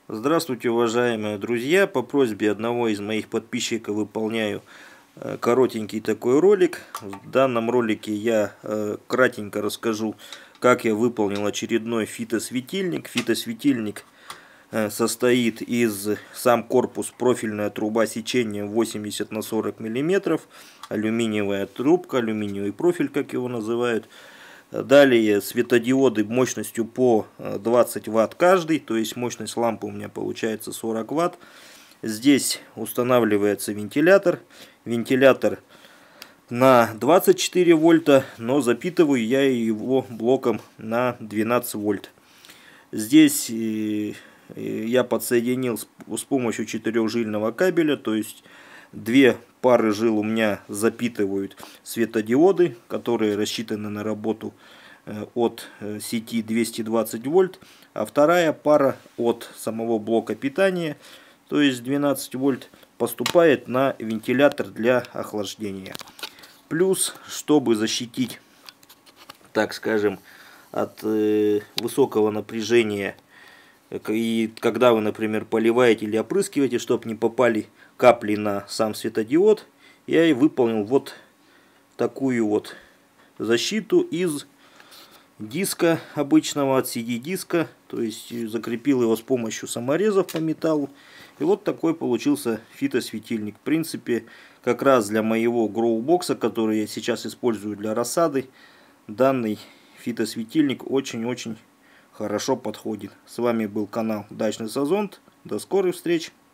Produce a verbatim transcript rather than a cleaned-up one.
Здравствуйте, уважаемые друзья! По просьбе одного из моих подписчиков выполняю коротенький такой ролик. В данном ролике я кратенько расскажу, как я выполнил очередной фитосветильник. Фитосветильник состоит из сам корпус, профильная труба сечением восемьдесят на сорок миллиметров, алюминиевая трубка, алюминиевый профиль, как его называют. Далее светодиоды мощностью по двадцать ватт каждый, то есть мощность лампы у меня получается сорок ватт. Здесь устанавливается вентилятор. Вентилятор на двадцать четыре вольта, но запитываю я его блоком на двенадцать вольт. Здесь я подсоединил с помощью четырехжильного кабеля, то есть две пары жил у меня запитывают светодиоды, которые рассчитаны на работу от сети двести двадцать вольт, а вторая пара от самого блока питания, то есть двенадцать вольт, поступает на вентилятор для охлаждения. Плюс, чтобы защитить, так скажем, от высокого напряжения, и когда вы, например, поливаете или опрыскиваете, чтобы не попали капли на сам светодиод, я и выполнил вот такую вот защиту из диска обычного, от си ди диска, то есть закрепил его с помощью саморезов по металлу. И вот такой получился фитосветильник. В принципе, как раз для моего гроубокса, который я сейчас использую для рассады, данный фитосветильник очень-очень хорошо подходит. С вами был канал Дачный Сазонт. До скорых встреч!